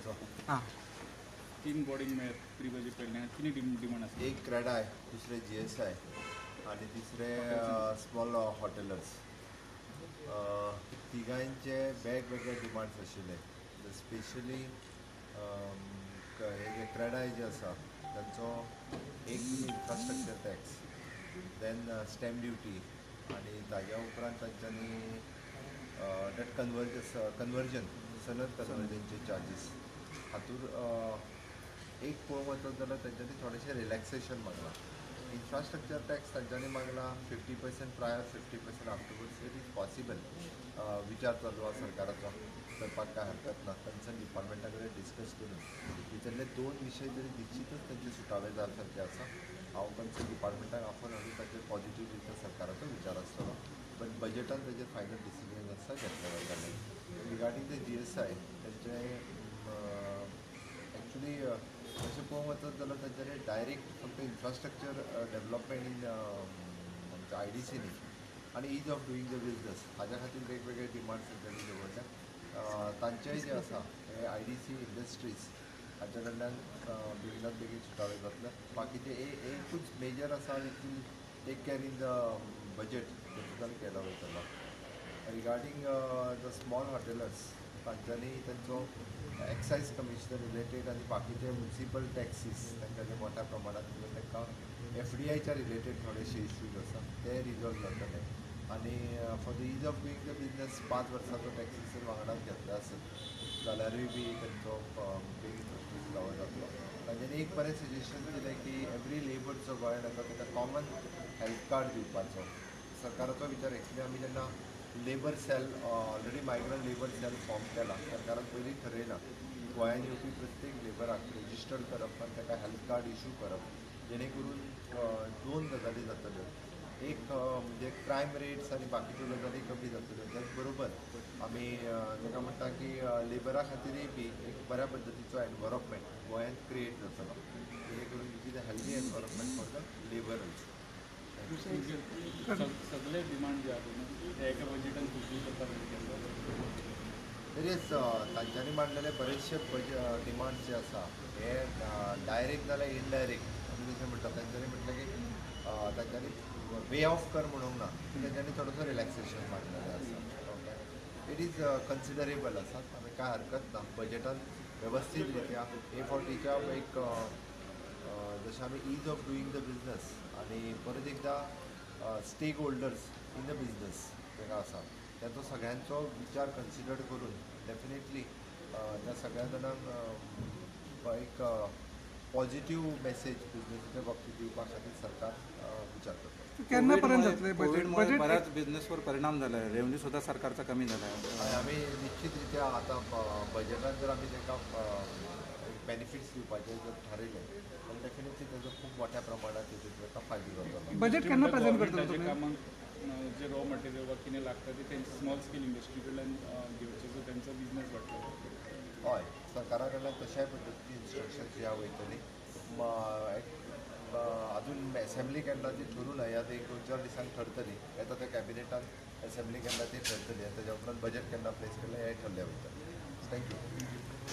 बजेटाचो हां तीन बॉडींग मेळत प्री बजेट पडल्यान कितें डिमांड आसा? एक क्रेडाय, दुसरे GSI आणि तिसरे स्मॉल हॉटेलर्स. तिगांचे वेगवेगळे डिमांड्स आशिल्ले. स्पेशली हे जे क्रेडाय जे आसा तांचो एक infrastructure tax, then stamp duty आणि ताज्या उपरांत तांच्यांनी डेट कन्वर्जन सनद कन्वर्जनचे चार्जीस हातूंत एक पळोवंक वचत जाल्यार तांच्यांनी थोडेशें रिलॅक्सेशन मागलां. इन्फ्रास्ट्रक्चर टॅक्स तांच्यांनी मागला 50% prior, 50% afterwards. It is possible. विचार चालू आसा सरकाराचो, करपाक काय हरकत ना. कन्सर्न डिपार्टमेंटा कडेन डिस्कस करून भितरले 2 विशय जरी निश्चितच तांचे सुटावे जावपाचे आसा. हांव कन्सर्न डिपार्टमेंटाक आफोवन आनी ताचेर पॉझिटिव्ह रित्या सरकाराचो विचार आसतलो. बट बजेटान ताचेर फायनल डिसिजन आसा घेतले वयतले. रिगार्डींग द GSI तेंचे एक्चुली अशें पळोवंक वचत जाल्यार तांच्यांनी डायरेक्ट फक्त इन्फ्रास्ट्रक्चर डेवलपमेंट इन आमच्या IDC न्ही आनी ease of doing the business हाज्या खातीर वेगवेगळे डिमांड्स तांच्यांनी दवरल्या. तांचेय जे आसा हे IDC इंडस्ट्रीज हाच्या कडल्यान बेगिनात बेगीन सुटावे जातले. बाकीचे एकूच मेजर आसा which will take care in the budget तेतूंतल्यान केलो वयतलो. रिगार्डींग द स्मॉल हॉटेलर्स तांच्यांनी तांचो एक्सायज कमिशनर रिलेटेड आनी बाकीचे म्युनिसिपल टॅक्सीस तांच्यांनी मोठ्या प्रमाणात तांकां FDIच्या रिलेटेड थोडेशे इश्यूज आसा ते रिजॉल्व जातले. आनी for the ease of doing the business 5 वर्सांचो टॅक्सीस वांगडाच घेतले आसत जाल्यारूय बी तांचो बेगीन प्रस्नूज जावं जातलो. तांच्यांनी एक बरें सजेशन दिलें की एवरी लेबर जो गोंयांत येता ताका कॉमन हेल्थ कार्ड दिवपाचो. सरकाराचो विचार एक्चुली आमी जेन्ना labour cell already migrant labour cell form केला, सरकारान पयलीं ठरयलां की गोंयांत येवपी प्रत्येक लेबराक रेजिस्टर्ड करप आनी ताका हेल्थ कार्ड इशू करप, जेणे करून 2 गजाली जातल्यो. एक म्हणजे क्रायम रेट्स आनी बाकीच्यो गजाली कमी जातल्यो. त्याच बरोबर आमी ताका म्हणटा की लेबरा खातीरय बी एक बऱ्या पद्दतीचो एनवायरमेंट गोंयांत क्रिएट जातलो, जेणे करून it is a healthy environment for the labourers. सगळे डिमांड जे आसा एका बजेटान फुलफील करपाक तरीच तांच्यांनी मांडलेले बरेचशे डिमांड्स जे आसा हे डायरेक्ट जाल्यार इनडायरेक्ट आमी जशें म्हणटा तांच्यांनी म्हटलें की तांच्यांनी वे ऑफ कर म्हणूंक ना, तांच्यांनी थोडोसो रिलॅक्सेशन मांडलेलें आसा. ओके, इट इज कन्सिडरेबल आसा, आमी कांय हरकत ना. बजेटान वेवस्थीत रित्या हे फावटीच्या एक जशें आमी ease of doing the business आनी परत एकदां stakeholders in the business ताका आसा ताचो सगळ्यांचो विचार कन्सिडर करून डेफिनेटली त्या सगळ्या जाणांक एक पॉझिटिव्ह मेसेज बिजनेसाच्या बाबतीत दिवपा खातीर सरकार विचार करता. केन्ना पर्यंत जातले कोविडमुळे बऱ्याच बिझनेसवर परिणाम झाला आहे. रेव्हन्यू सुद्धा सरकारचा कमी झाला आहे. आणि आमी निश्चित रित्या आतां बजेटान जर आमी ताका बेनिफिट्स दिवपाचे जर थारयले जाल्यार डेफिनेटली ताजो खूब मोठ्या प्रमाणात ताका फायदो जातलो. बजेट केन्ना प्रेझेंट करतले तुमी? कामांक जे रॉ मटेरियल वा कितें लागता ते तेंचे स्मॉल स्केल इंडस्ट्री कडल्यान घेवचे, सो तेंचो बिजनेस वाडटलो. हय, सरकारा कडल्यान तशाय पद्दतीन इन्स्ट्रक्शन्स ह्या वयतली. अजून एसेंब्ली केन्ना ती ठरून ह्या 1-2-4 दिसांक ठरतली. येता त्या कॅबिनेटान एसेंब्ली केन्ना ती ठरतली आनी ताच्या उपरांत बजेट केन्ना प्लेस केलें हें ठरलें वयतलें. थँक्यू.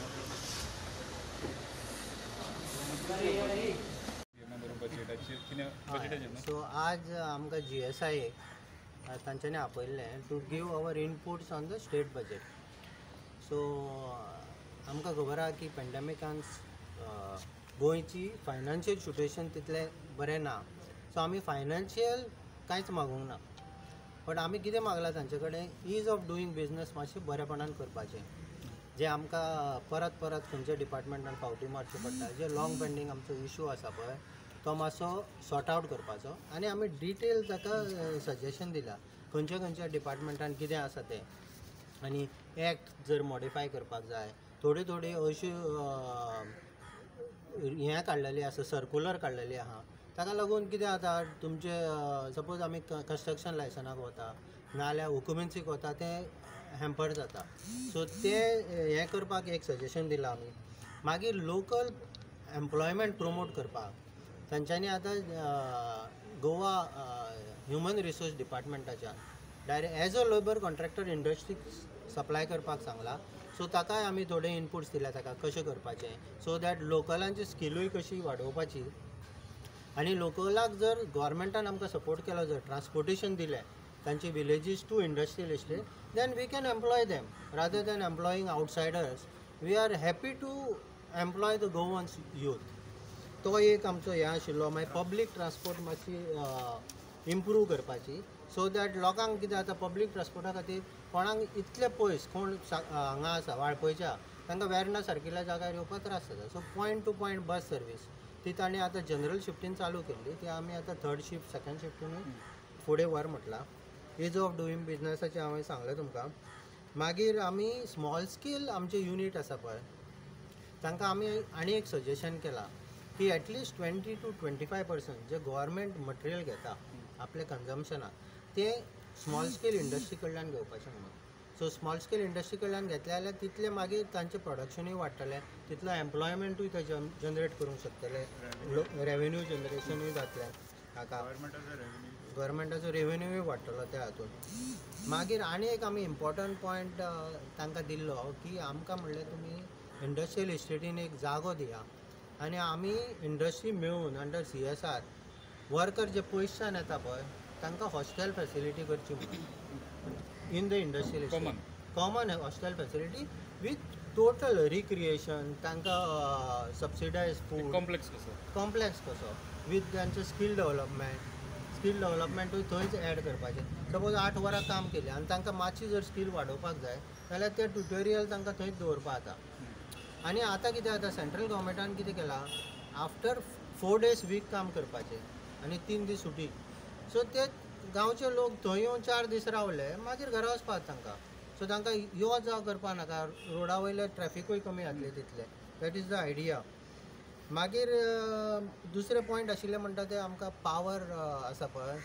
सो आज आमकां GSI तांच्यांनी आपयल्लें to give our inputs on the state budget. So आमकां खबर आहा की पॅन्डेमिकान गोंयची फायनान्शियल सिट्युएशन तितलें बरें ना. सो आमी फायनान्शियल कांयच मागूंक ना, बट आमी कितें मागलां तांचे कडेन इज ऑफ डुईंग बिजनस मातशें बरेपणान करपाचें, जे आमकां परत परत खंयच्या डिपार्टमेंटान फावटी मारचें पडटा. जे लॉंग पेंडींग आमचो इशू आसा पळय तो मातसो सॉर्ट आवट करपाचो. आनी आमी डिटेल ताका सजेशन दिलां खंयच्या खंयच्या डिपार्टमेंटान कितें आसा तें. आनी एक्ट जर मॉडिफाय करपाक जाय, थोडी अश्यो हें काडलेली आसा, सर्कुलर काडलेली आहा. ताका लागून कितें जाता, तुमचे सपोज आमी कंस्ट्रक्शन लायसनाक वता नाजाल्यार ऑक्युपन्सीक वता तें हॅम्पर्ड जाता. सो तें हें करपाक एक सजेशन दिलां आमी. मागीर लोकल एम्प्लॉयमेंट प्रमोट करपाक तांच्यांनी आतां गोवा ह्युमन रिसोर्स डिपार्टमेंटाच्यान direct as a labour contractor इंडस्ट्रीक सप्लाय करपाक सांगलां. सो ताकाय आमी थोडे इनपुट्स दिल्या ताका कशें करपाचें सो दॅट लोकलांची स्किलूय कशी वाडोवपाची आनी लोकलाक जर गव्हर्मेंटान आमकां सपोर्ट केलो जर ट्रान्सपोर्टेशन दिलें तांची villages to industrial estate then we can employ them rather than employing outsiders we are happy to employ the Goans youth तो एक आमचो हें आशिल्लो मागीर पब्लीक ट्रान्सपोर्ट मातशी इम्प्रूव करपाची सो दॅट लोकांक कितें जाता पब्लीक ट्रान्सपोर्टा खातीर कोणाक इतले पयस कोण हांगा आसा वाळपयच्या तांकां वेर्ना सारकिल्ल्या जाग्यार येवपाक त्रास जाता so point to point bus service ती तांणी आतां जनरल शिफ्टीन चालू केल्ली ती आमी आतां थर्ड शिफ्ट सेकंड शिफ्टीनूय फुडें व्हर म्हटलां इज ऑफ डुईंग बिजनसाचें हांवें सांगलें तुमकां मागीर आमी स्मॉल स्केल आमचे युनीट आसा पळय तांकां आमी आनी एक सजेशन केलां की एटलिस्ट 20 to 25% जे गव्हर्मेंट मटेरियल घेता आपल्या कन्जम्पशनाक ते स्मॉल स्केल इंडस्ट्री कडल्यान घेवपाचें म्हणून सो स्मॉल स्केल इंडस्ट्री कडल्यान घेतले जाल्यार तितले मागीर तांचें प्रोडक्शनूय वाडटलें तितलो एम्प्लॉयमेंटूय ते जनरेट करूंक शकतले रेवेन्यू जनरेशनूय जातलें हाका गव्हर्मेंटाचो रेवेन्यूय वाडटलो त्या हातूंत मागीर आनी एक आमी इम्पॉर्टंट पॉयंट तांकां दिल्लो की आमकां म्हणलें तुमी इंडस्ट्रियल इस्टेटीन एक जागो दिया आनी आमी इंडस्ट्री मेळून अंडर CSR वर्कर जे पयसच्यान येता पळय तांकां हॉस्टेल फॅसिलिटी करची म्हणून in the industrial Common. Common hostel facility with total recreation तांकां सबसिडायज फूड कॉम्प्लेक्स कसो कॉम्प्लेक्स कसो वीथ तांचें स्कील डेव्हलपमेंटूय थंयच एड करपाचें सपोज 8 वरां काम केलें आनी तांकां मातशी जर स्कील वाडोवपाक जाय जाल्यार ते ट्युटोरियल तांकां थंयच दवरपा जाता आनी आतां कितें जाता सेंट्रल गव्हर्मेंटान कितें केलां आफ्टर 4 days वीक काम करपाचें आनी 3 दीस सुटी सो ते गांवचे लोक थंय येवन 4 दीस रावले मागीर घरा वचपाक तांकां सो तांकां यो जाव करपा नाका रोडा वयले ट्रॅफिकूय कमी जातलें तितलें दॅट इज द आयडिया मागीर दुसरे पॉयंट आशिल्ले म्हणटा ते आमकां पावर आसा पळय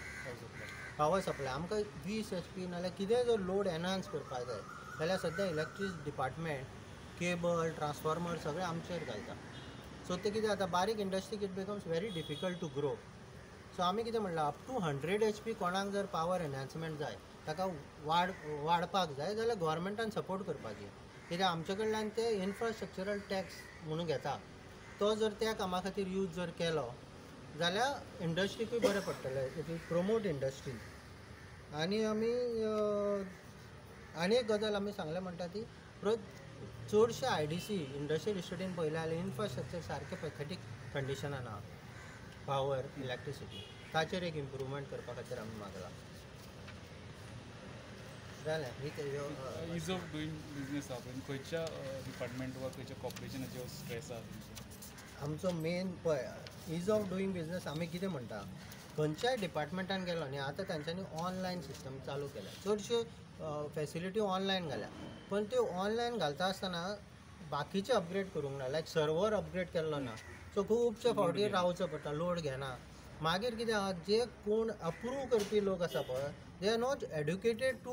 पावर सप्लाय आमकां 20 HP नाल्यार कितेंय जर लोड एनहान्स करपाक जाय जाल्यार सद्या इलेक्ट्रीक डिपार्टमेंट केबल ट्रान्सफॉर्मर सगळें आमचेर घालता सो ते कितें जाता बारीक इंडस्ट्रीक it becomes very difficult to grow so आमी कितें म्हणलां अप टू 100 HP कोणाक जर पावर एनहान्समेंट जाय ताका वाडपाक जाय जाल्यार गव्हर्मेंटान सपोर्ट करपाची कित्याक आमचे कडल्यान ते इन्फ्रास्ट्रक्चरल टॅक्स म्हणून घेता तो जर त्या कामा खातीर यूज जर केलो जाल्यार इंडस्ट्रीकूय बरें पडटलें इट वील प्रमोट इंडस्ट्री आनी आमी आनी एक गजाल आमी सांगलें म्हणटा ती चडशे IDC इंडस्ट्रियल इस्टेटीन पळयलें जाल्यार इन्फ्रास्ट्रक्चर सारकें पॅथेटीक कंडिशनान आहा पावर इलेक्ट्रिसिटी ताचेर एक इम्प्रुवमेंट करपा खातीर आमी मागला जालें इज ऑफ डुईंग बिजनेस आहा पळय खंयच्या डिपार्टमेंट वा खंयच्या कॉर्पोरेशनाचेर स्ट्रेस आहा तुमचो आमचो मेन पळय इज ऑफ डुईंग बिजनेस आमी कितें म्हणटा खंयच्याय डिपार्टमेंटान गेलो न्ही आतां तांच्यांनी ऑनलायन सिस्टम चालू केल्या चडश्यो फॅसिलिटी ऑनलायन घाल्या पण त्यो ऑनलायन घालता आसतना बाकीचे अपग्रेड करूंक ना लायक सर्वर अपग्रेड केल्लो ना सो खुबशे फावटी रावचो पडटा लोड घेना मागीर कितें आहा जे कोण अप्रूव करपी लोक आसा पळय they are not educated to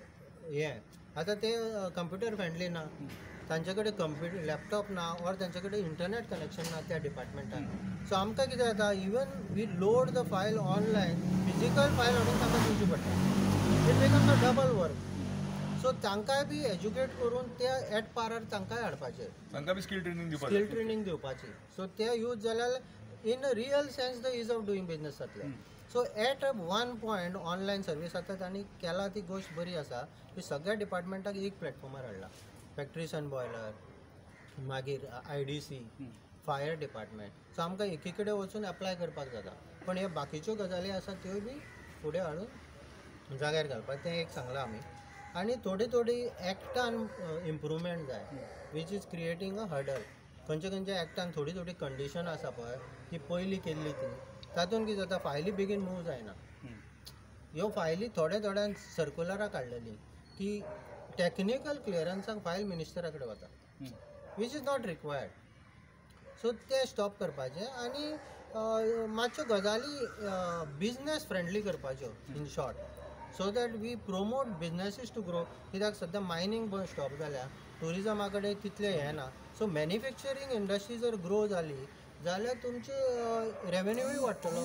हें आतां ते कंप्युटर फ्रेंडली ना तांचे कडेन कंप्युटर लॅपटॉप ना ऑर तांचे कडेन इंटरनेट कनेक्शन ना त्या डिपार्टमेंटान सो आमकां कितें जाता even we load the file online physical file हाडून तांकां दिवची पडटा it becomes a double work so तांकांय बी एज्युकेट करून ते एट पारार तांकांय हाडपाचें तांकां बी स्कील ट्रेनिंग दिवपाची सो ते यूज जाल्यार in a real sense the ease of doing business जातलें so at one point online service आतां तांणी केला ती गोश्ट बरी आसा की सगळ्या डिपार्टमेंटाक एक प्लॅटफॉर्मार हाडला फॅक्ट्रीज अँड बॉयलर मागीर IDC फायर डिपार्टमेंट सो आमकां एकी कडेन वचून एप्लाय करपाक जाता पण हे बाकीच्यो गजाली आसा त्यो बी फुडें हाडून जाग्यार घालपाक तें एक सांगलां आमी आनी थोडी एक्टान इम्प्रुवमेंट जाय which is creating a hurdle खंयच्या एक्टान थोडी कंडिशन आसा पळय ती पयलीं केल्ली ती तातूंत कितें जाता फायली बेगीन मूव जायना ह्यो फायली थोड्यान सर्कुलरां काडलेली की टॅक्निकल क्लियरन्साक फायल मिनिस्टरा कडेन वता which is not required so ते स्टॉप करपाचें आनी मातश्यो गजाली बिजनेस फ्रेंडली करपाच्यो in short so that we promote businesses to grow कित्याक सद्या मायनींग बंद स्टॉप जाल्या टुरिजमा कडेन तितलें हें ना सो मॅन्युफॅक्चरींग इंडस्ट्री जर ग्रो जाली जाल्यार तुमचे रेवेन्यूय वाडटलो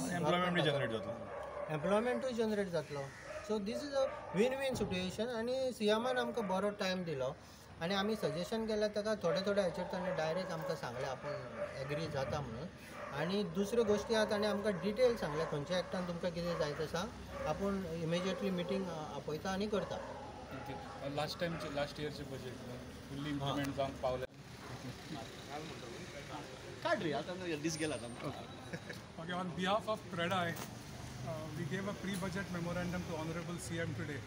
एम्प्लॉयमेंटूय जनरेट जातलो so this is a win win situation आनी सियामान आमकां बरो टायम दिलो आनी आमी सजेशन केलें ताका थोडे हाचेर ताणें डायरेक्ट आमकां सांगलें आपूण एग्री जाता म्हणून. आनी दुसऱ्यो गोश्टी आहा ताणें आमकां डिटेल सांगलें खंयच्या एक्टान तुमकां कितें जाय तें सांग, आपूण इमिजिएटली मिटींग आपयता आनी करता. लास्ट इयरचे बजेट फुल्ली इम्प्लिमेंट जावंक पावलें. Okay, on behalf of CREDAI, we gave a pre-budget memorandum to Honorable CM today.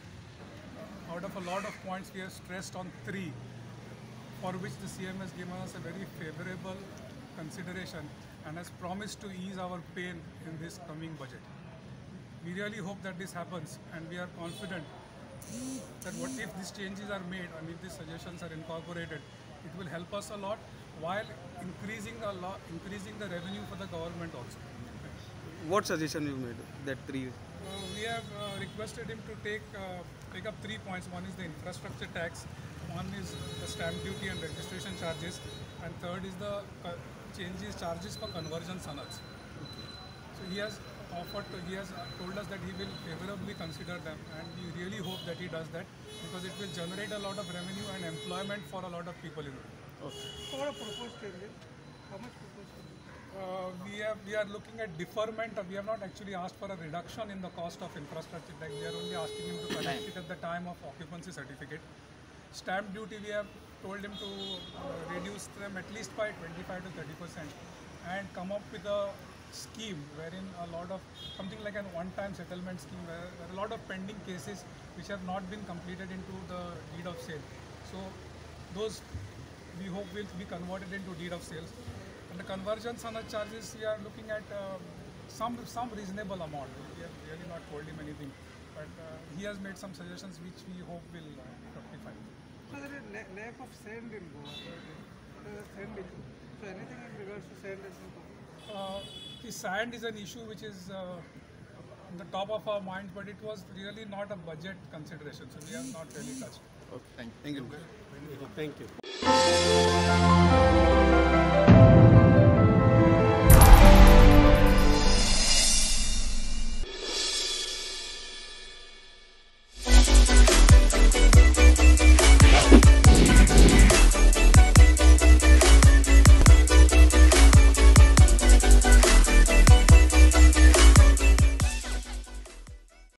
Out of a lot of points, we have stressed on 3, for which the CM has given us a very favorable consideration and has promised to ease our pain in this coming budget. We really hope that this happens, and we are confident that what if these changes are made and if these suggestions are incorporated, it will help us a lot while increasing the revenue for the government also. What suggestion you made? That 3. We have requested him to take up 3 points. One is the infrastructure tax, one is the stamp duty and registration charges, and third is the charges for conversion sanads. So he has told us that he will favorably consider them, and we really hope that he does that, because it will generate a lot of revenue and employment for a lot of people in it. What are proposed changes? How much proposed changes? We are looking at deferment. We have not actually asked for a reduction in the cost of infrastructure. Like, we are only asking him to collect it at the time of occupancy certificate. Stamp duty, we have told him to reduce them at least by 25 to 30% and come up with a scheme wherein something like a one-time settlement scheme where there are a lot of pending cases which have not been completed into the deed of sale. So those we hope will be converted into deed of sales. And the conversion sanad charges, we are looking at some reasonable amount. We have really not told him anything, but he has made some suggestions which we hope will fructify. So there is lack of sand in Goa. There is sand issue. So anything in regards to sand is important. The sand is an issue which is on the top of our minds, but it was really not a budget consideration, so we have not really touched. Okay. Thank you.